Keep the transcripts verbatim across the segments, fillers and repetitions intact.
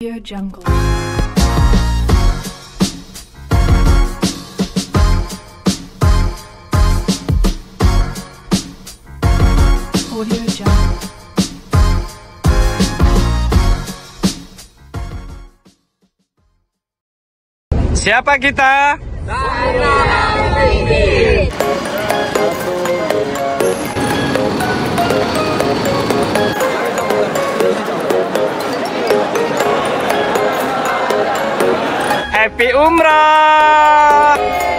Audio Jungle. Audio Jungle. Siapa kita? Happy Umrah.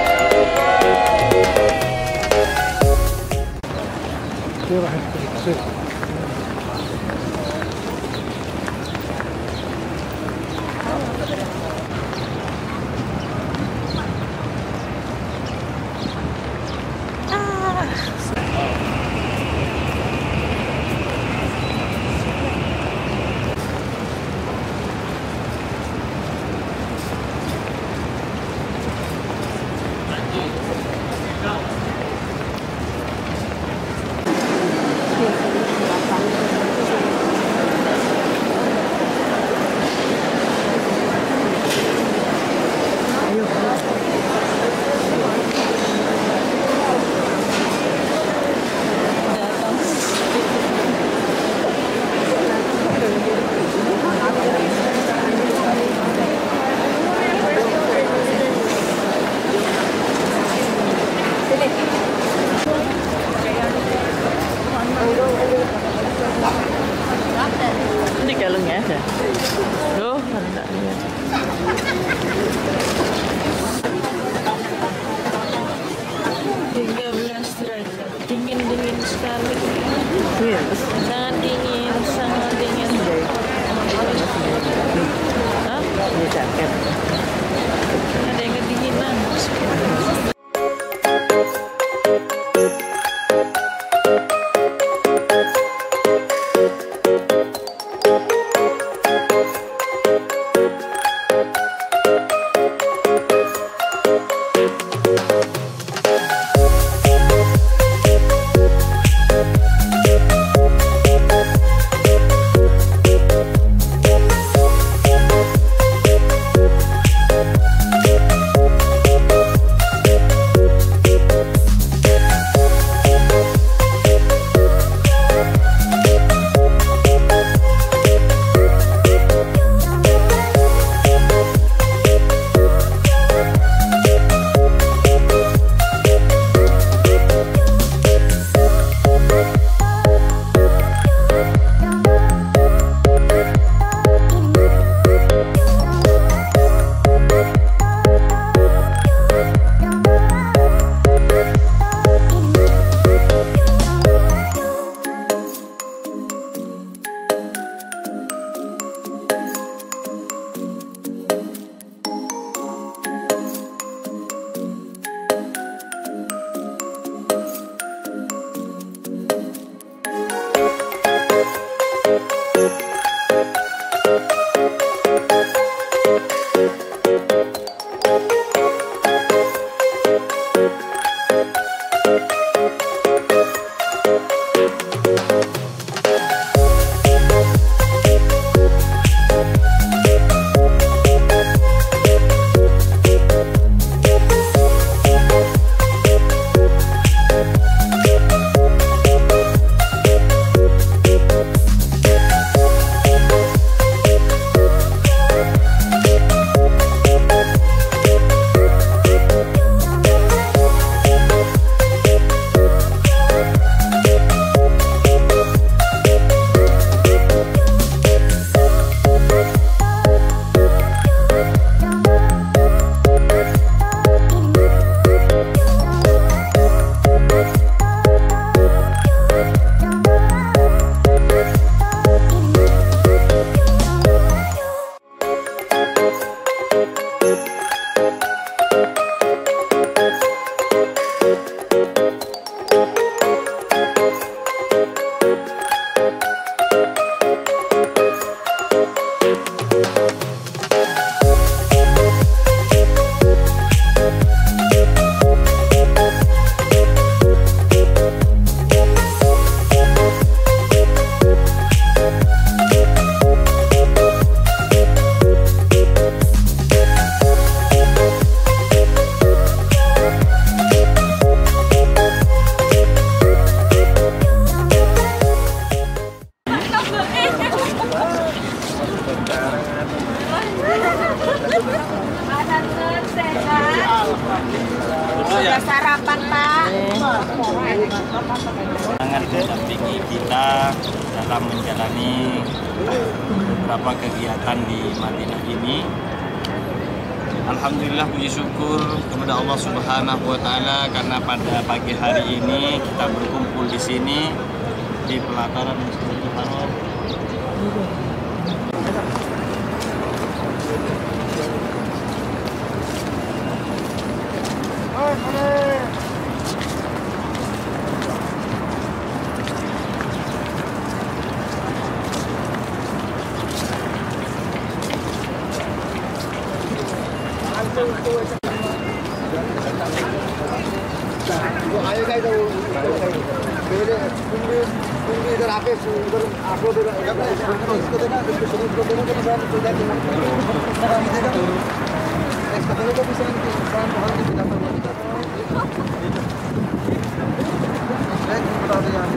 Ini kalungnya ada. Loh, enggak lihat. tiga belas derajat. Dingin-dingin sekali. Sangat dingin, sangat dingin. Hah? Ini jaket. Ada yang kedinginan. Sudah sarapan, Pak. Sangat mendampingi kita dalam menjalani beberapa kegiatan di Madinah ini. Alhamdulillah, puji syukur kepada Allah Subhanahu wa taala karena pada pagi hari ini kita berkumpul di sini di pelataran Masjidil Haram. आयो काय जाऊ मेरे कुंभी कुंभी इधर आके उधर आप लोग इसको देना इसको शुरू को देना तो मैं तो जाके नेक्स्ट करो तो भी सही इंसान बहुत ही बिना पर नेक्स्ट बता दे यार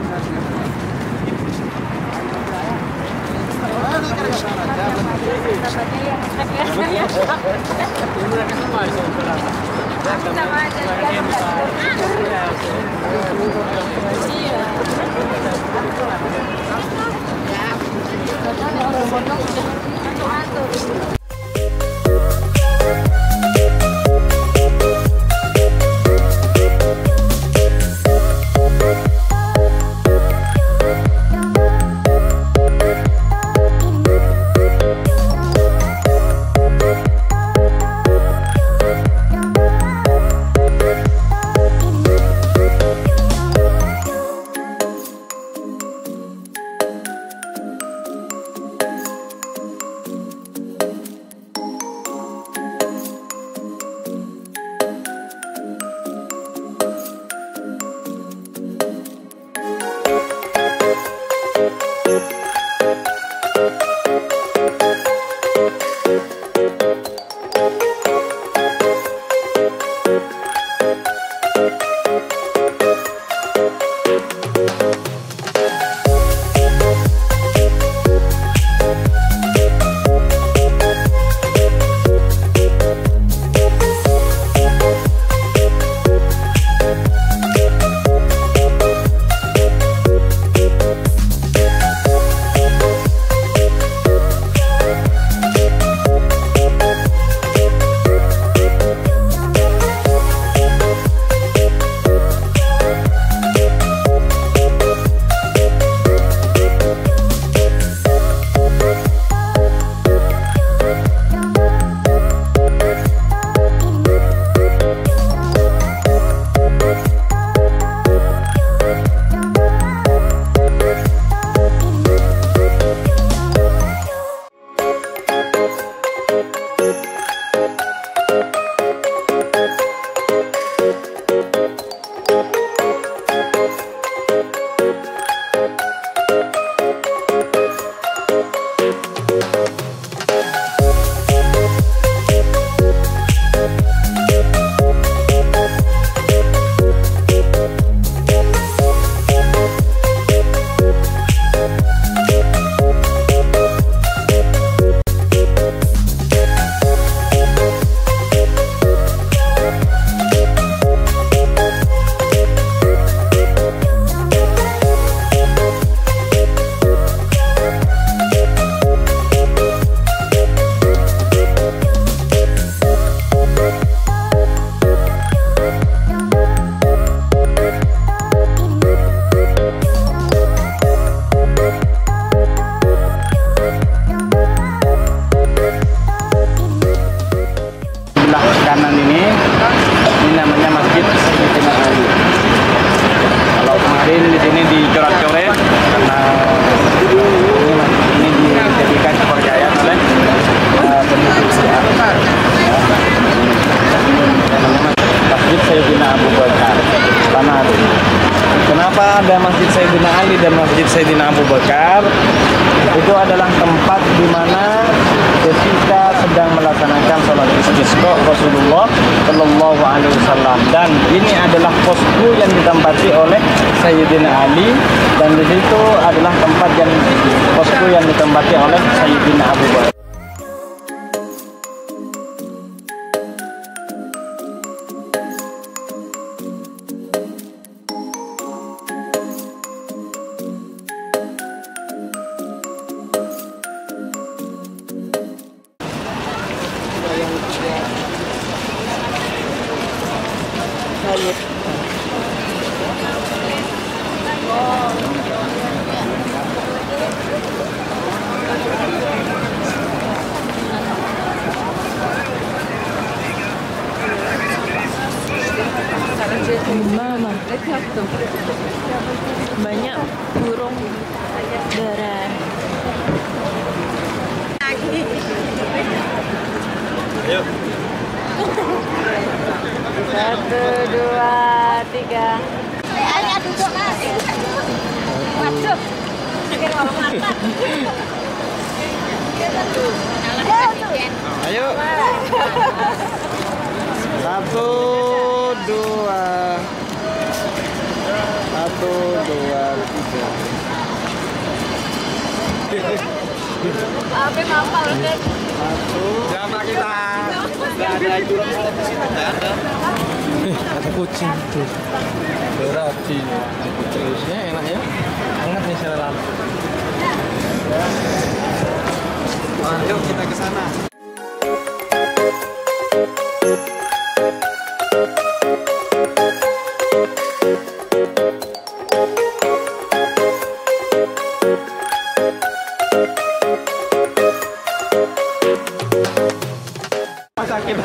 Kenapa ada Masjid Sayyidina Ali dan Masjid Sayyidina Abu Bakar? Itu adalah tempat di mana ketika sedang melaksanakan sholat istisqa Rasulullah Shallallahu Alaihi Wasallam, dan ini adalah posku yang ditempati oleh Sayyidina Ali, dan di situ adalah tempat yang posku yang ditempati oleh Sayyidina Abu Bakar. Tuh. Banyak burung dara. Ayo. Satu, dua, tiga. Ayo duduk mas. Waduh. Ayo. Satu, dua. Satu, dua, tiga. Apa mama udah? Satu. Siapa kita? Gak ada itu. Ada kucing tuh. Berarti kucingnya enak ya. Hangat nih saya lama. Yuk kita ke sana. Sakit.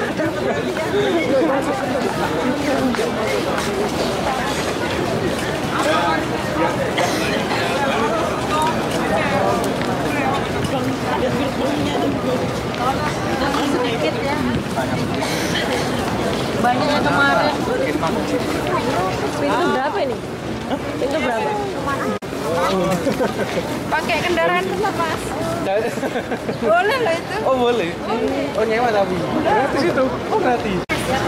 Banyak yang kemarin. Pintu berapa ini? Pintu berapa? Pakai kendaraan besar mas. Boleh loh itu. Oh boleh. Oh nyewa tapi. Gratis itu. Oh gratis.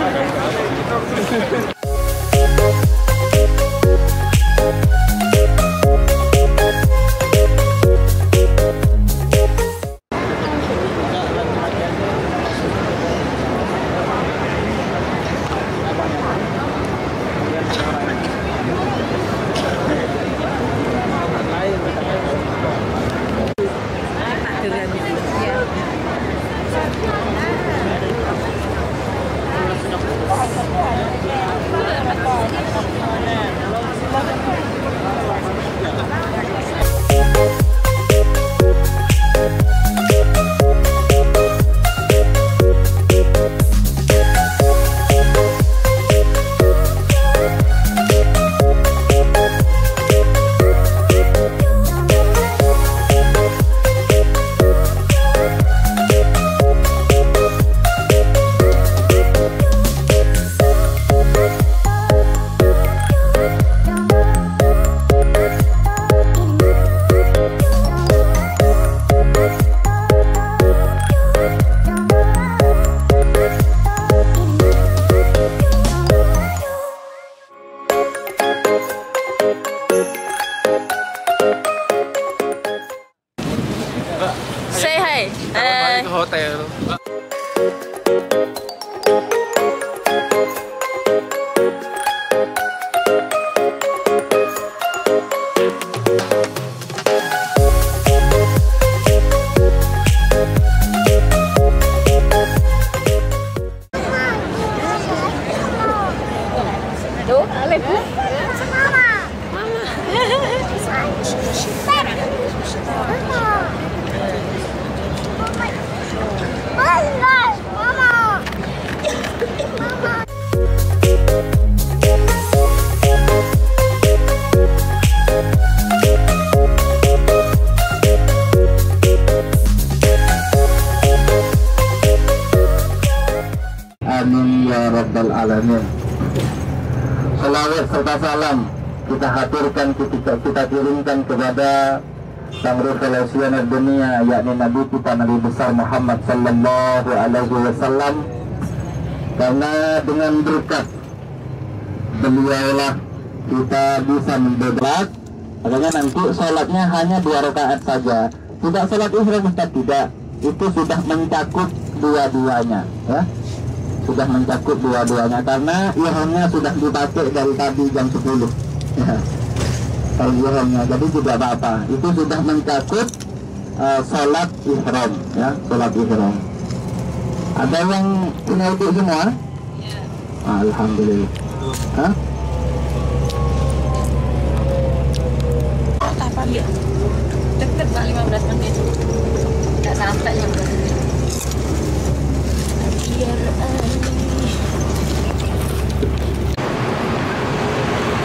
Say hi. Eh, Ke hotel. tuh, Alif. Amin ya rabbal alamin. Salawat serta salam kita haturkan, kita, kita kirimkan kepada sang revolusioner dunia, yakni Nabi kita Nabi besar Muhammad sallallahu alaihi wasallam, karena dengan berkat beliaulah kita bisa mendebat. Makanya nanti sholatnya hanya dua rakaat saja, tidak sholat ihram Ustaz, tidak, itu sudah mencakup dua-duanya ya, sudah mencakup dua-duanya karena ihramnya sudah dipakai dari tadi jam sepuluh ya, kalau ihramnya, jadi tidak apa-apa, itu sudah mencakup uh, sholat ihram ya, sholat ihram. Ada yang punya itu semua? Ya. Alhamdulillah. Hah? Kapan ya? Deket Pak, lima belas menit. Nggak sampai lima belas menit. Biar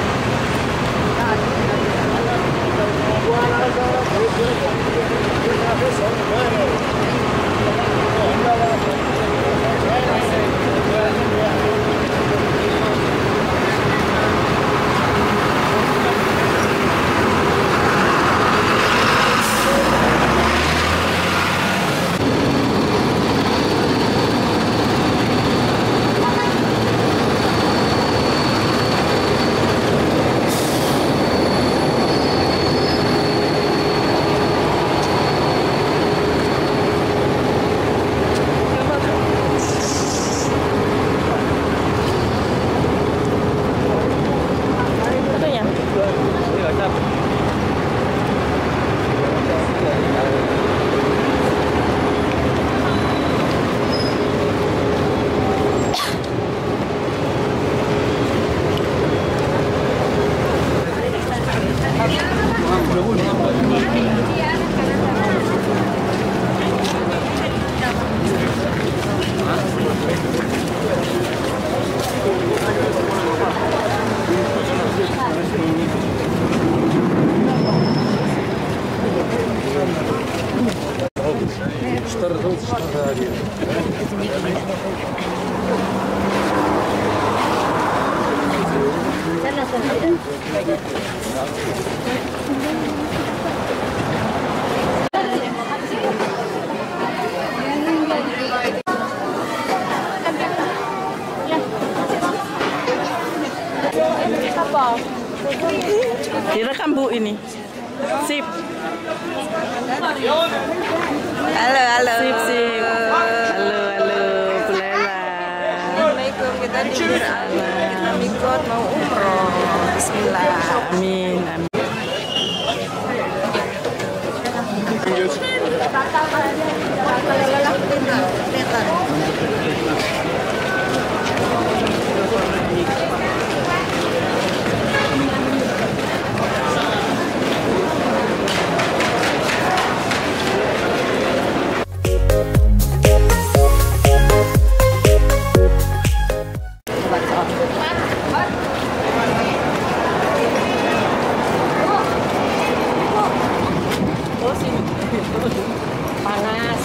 Direkam Bu ini. Sip. Halo, halo. Sip, sip. Halo, halo. Pulela. Assalamualaikum, kita di kita mikot mau umroh. Bismillah. Amin, amin. Panas.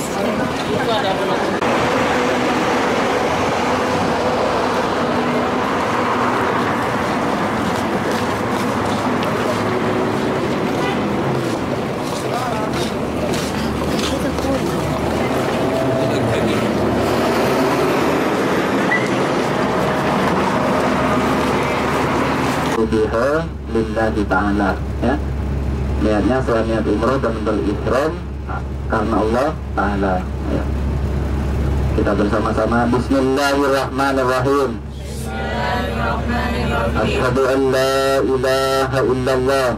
biha lillahi ta'ala, ya. Niatnya selain niat umroh dan berihram karena Allah Ta'ala, ya. Kita bersama-sama Bismillahirrahmanirrahim. Asyhadu an la ilaha illallah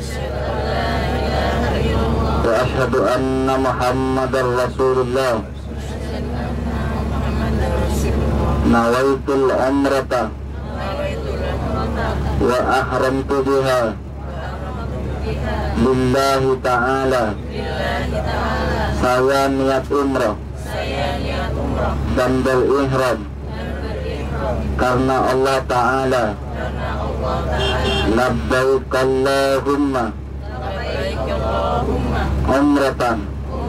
wa asyhadu anna Muhammadar Rasulullah. Nawaitul umrata wa ahramtu biha lillahi ta'ala. Saya niat umrah dan berihram karena Allah Ta'ala. Labbaik Allahumma umratan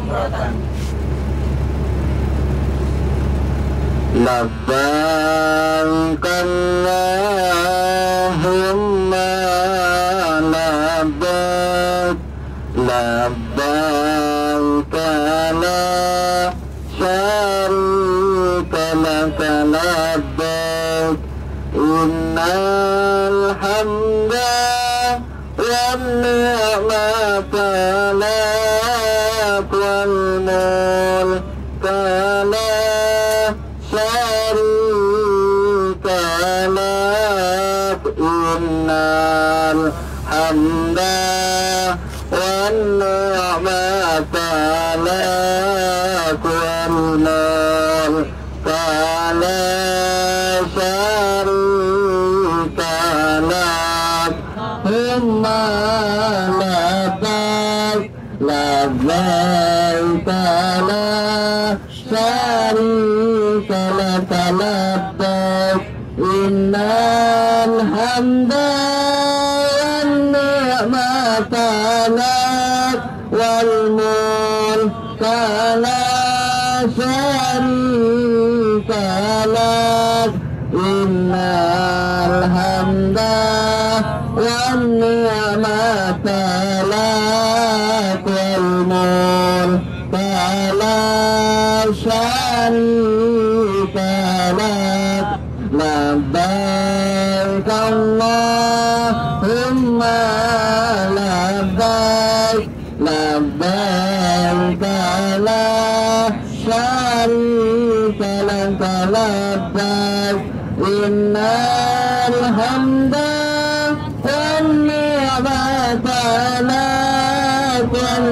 labbaik Allahumma labbaik labbaik la syarika laka labbaik innal hamda wan ni'mata lak wal mulka la syarika lak innal hamda wan ni'mata lak wal mulka la syarika lak humma labbaik labbaik la syarika laka labbaik innal hamda wan ni'mata lak wal mulka la syarika lak innal hamda wan ni'mata lak wal mulka la syarika lak labbaik Allahumma labbaik labbaik la syarika laka labbaik innal hamda wan ni'mata lak wal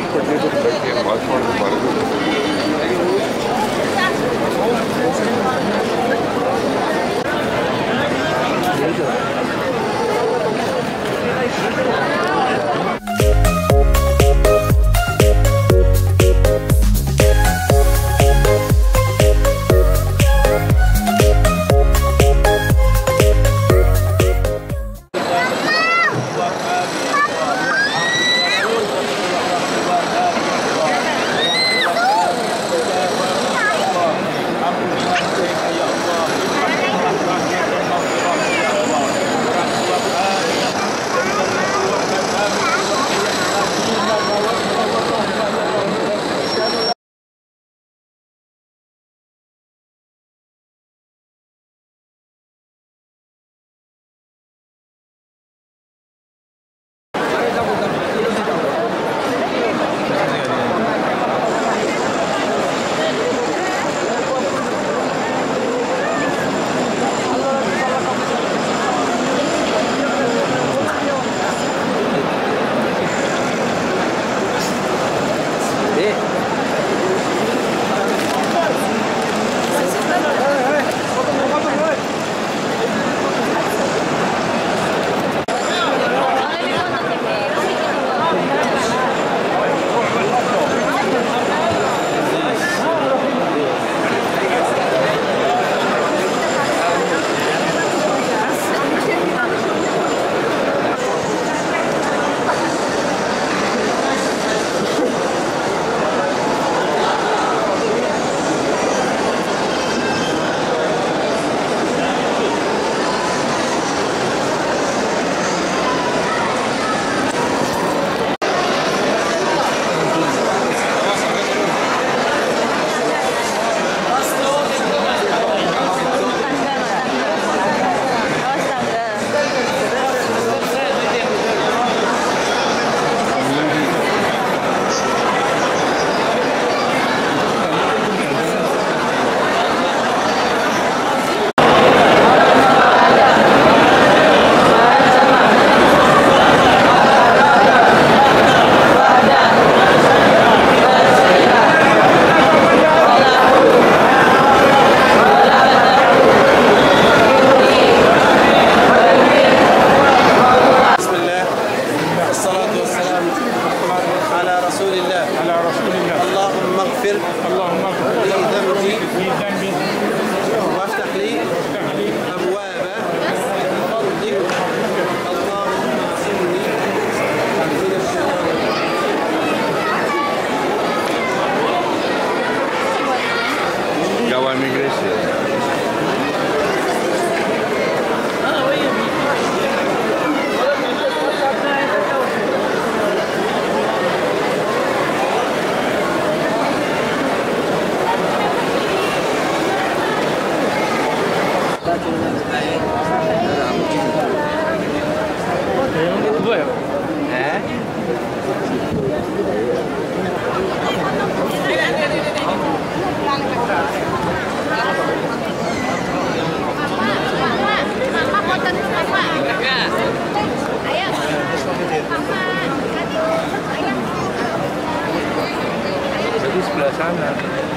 sana.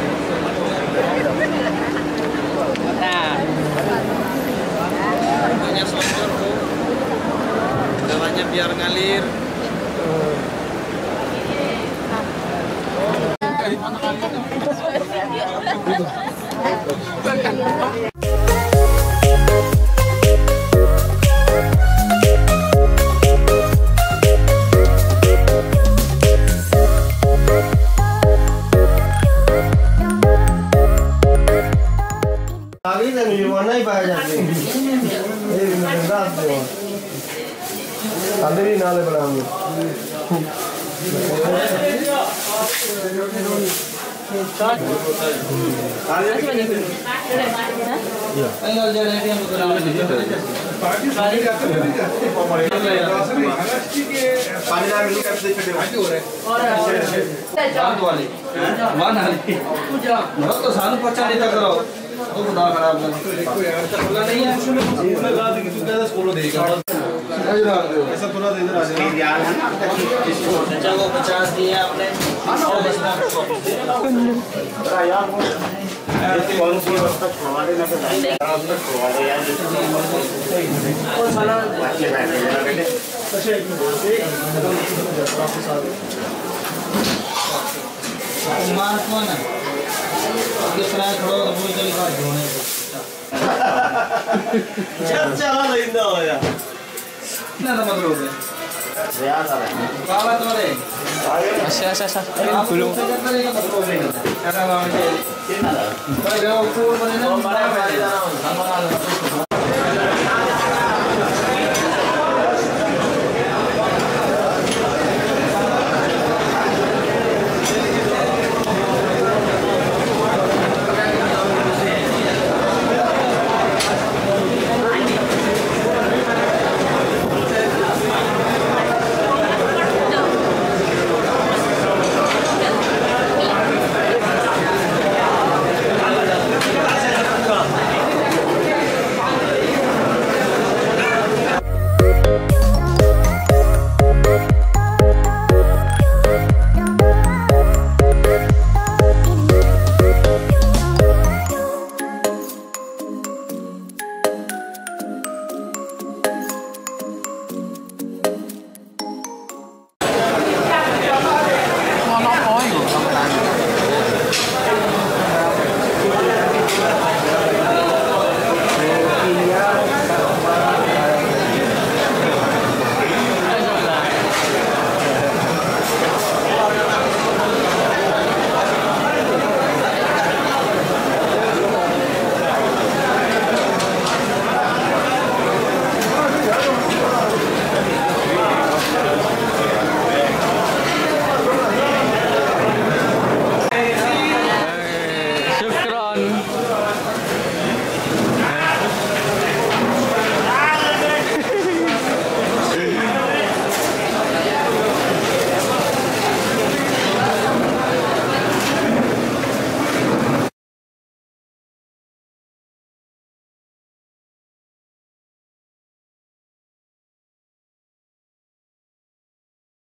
Nah, banyak sponsor tuh, jalannya biar ngalir. Andri nale belakang. वो खुदा खराब ना देखो यार बोला नहीं है उसमें लगा दे कि तू कैसे फॉलो देगा ऐसा थोड़ा इधर आ जाए यार है ना बच्चा को पचास दिए आपने और बचना यार कौन सी वस्तु छुड़वाने ना चाहिए आप लोग छुड़वाओ यार कौन साला बाकी बैठे जरा बेटे अच्छा एक मिनट मार कौन है किस तरह खड़ो तो पूरी चली काट होने चल चला लेंदा हो यार ना तो मतलब है यार साला बाबा तो रे अच्छा अच्छा अच्छा कुलो क्या नाम है भाई वो ऊपर बने ना